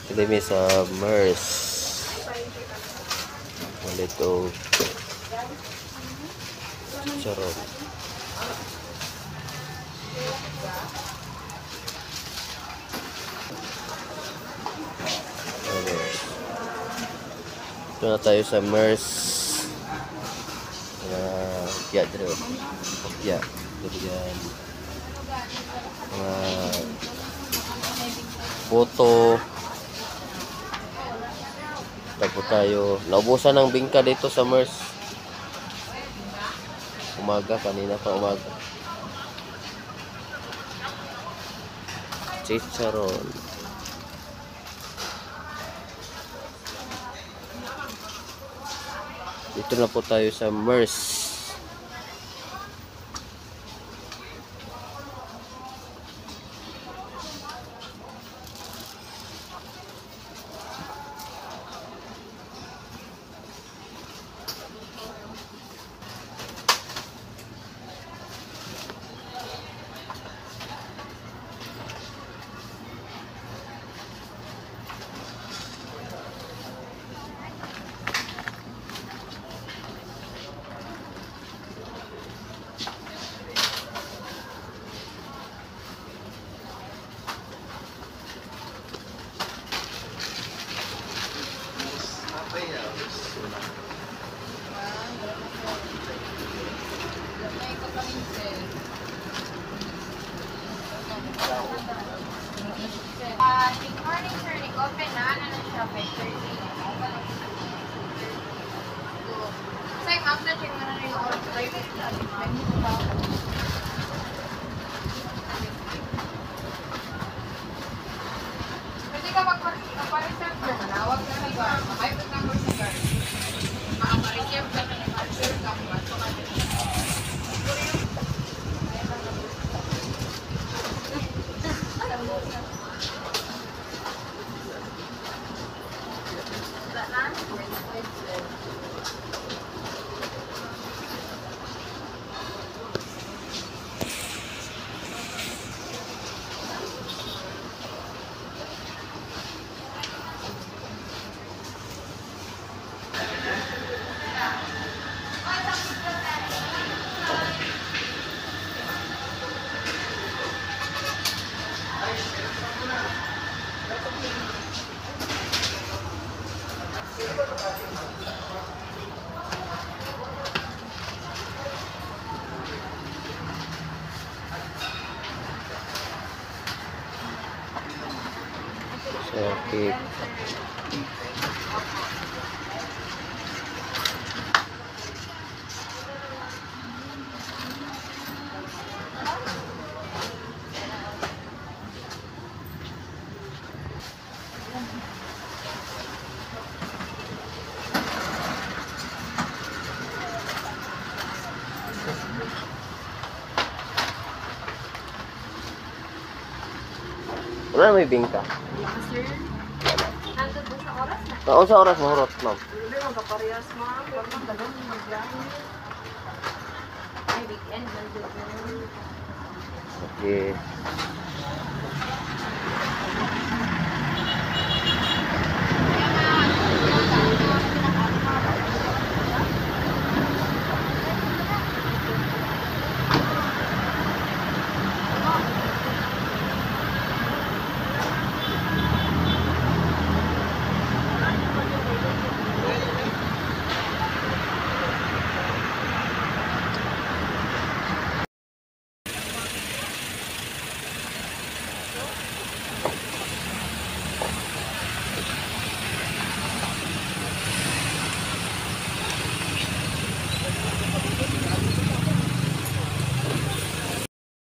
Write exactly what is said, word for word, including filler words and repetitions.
Dito sa Mers. Dito. Charot. Ito na tayo sa Mers. Uh, ya, dito. Ya, dito yan. Mga photo. Tapos tayo. Naubusan ng bingka dito sa Mers. Umaga, kanina pa umaga. Chicharon. Dito na po tayo sa Mers. Uh, good morning, sir. Nag-open na. Ano na siya? five thirty. So, yung after check mo na rin yung oras. Pwede ka mag-reserve na. Manawag na na yun. Makaipot na mo sa guard. Maka-reserve ka na nag-reserve ka. Okay. Wala may bingka. Sir, nandun ba sa oras na? Oo, sa oras mahurot, ma'am. Hindi, magkaparehas, ma'am. Huwag mong dalawang magbiyahe. Ay, weekend, nandun. Okay.